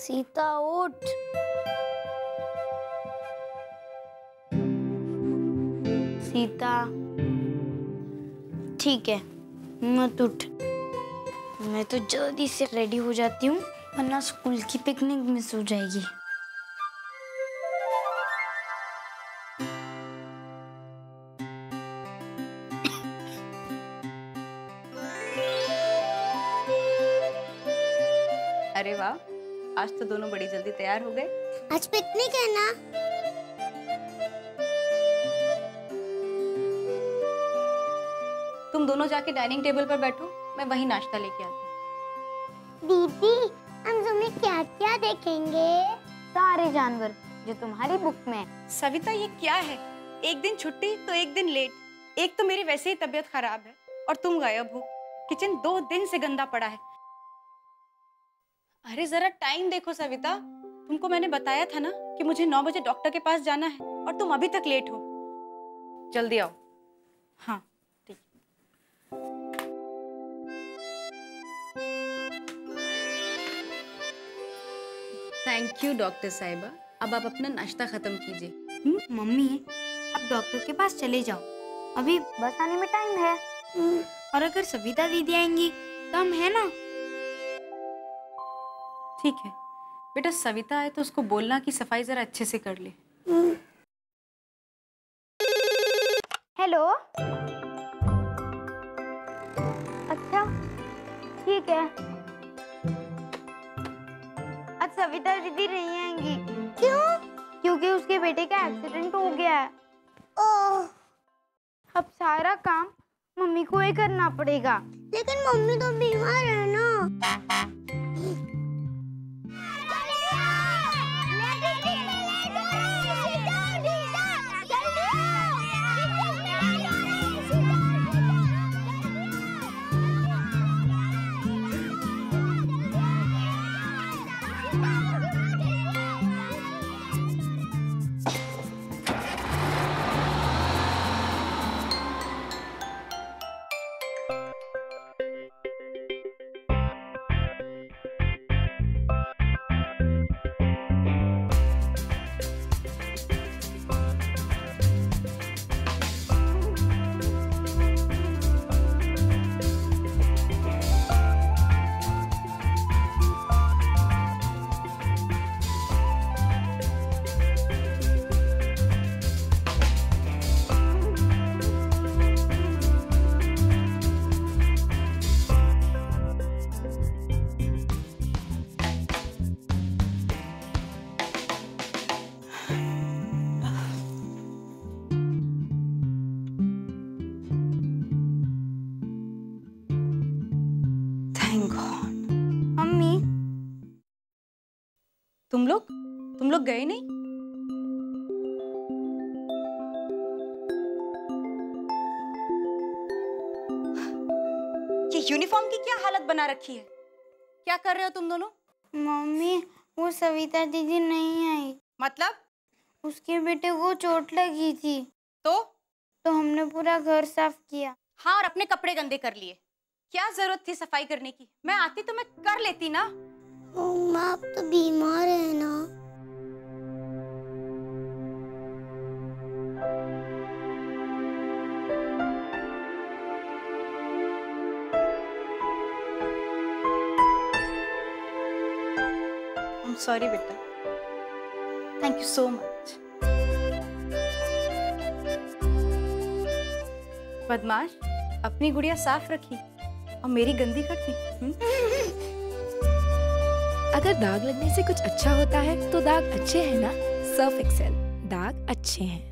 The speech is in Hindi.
सीता उठ। सीता, ठीक है मत उठ। मैं तो जल्दी से रेडी हो जाती हूँ, वरना स्कूल की पिकनिक मिस हो जाएगी। अरे वाह, आज तो दोनों बड़ी जल्दी तैयार हो गए। आज पिकनिक है ना? तुम दोनों जाके डाइनिंग टेबल पर बैठो, मैं वहीं नाश्ता लेके आती हूँ। दीदी, हम तुम्हें क्या क्या देखेंगे? सारे जानवर जो तुम्हारी बुक में है। सविता, ये क्या है? एक दिन छुट्टी तो एक दिन लेट। एक तो मेरी वैसे ही तबीयत खराब है और तुम गायब हो। किचन 2 दिन से गंदा पड़ा है। अरे जरा टाइम देखो सविता, तुमको मैंने बताया था ना कि मुझे 9 बजे डॉक्टर के पास जाना है और तुम अभी तक लेट हो। जल्दी आओ। हाँ ठीक। थैंक यू डॉक्टर साहिबा। अब आप अपना नाश्ता खत्म कीजिए। मम्मी, अब डॉक्टर के पास चले जाओ, अभी बस आने में टाइम है। और अगर सविता दीदी आएंगी तो हम है ना? ठीक है बेटा, सविता आए तो उसको बोलना कि सफाई जरा अच्छे से कर ले। हेलो। अच्छा ठीक है। आज सविता दीदी नहीं आएंगी। क्यों? क्योंकि उसके बेटे का एक्सीडेंट हो गया है। ओह। अब सारा काम मम्मी को ही करना पड़ेगा। लेकिन मम्मी तो बीमार है ना। मम्मी, तुम लोग गए नहीं? ये यूनिफॉर्म की क्या हालत बना रखी है? क्या कर रहे हो तुम दोनों? मम्मी वो सविता दीदी नहीं आई। मतलब? उसके बेटे को चोट लगी थी तो हमने पूरा घर साफ किया। हाँ, और अपने कपड़े गंदे कर लिए। क्या जरूरत थी सफाई करने की? मैं आती तो मैं कर लेती ना। आप तो बीमार है ना। I'm sorry बेटा। Thank you so much। बदमाश, अपनी गुड़िया साफ रखी और मेरी गंदी कर दी। अगर दाग लगने से कुछ अच्छा होता है तो दाग अच्छे हैं ना। सर्फ एक्सेल, दाग अच्छे हैं।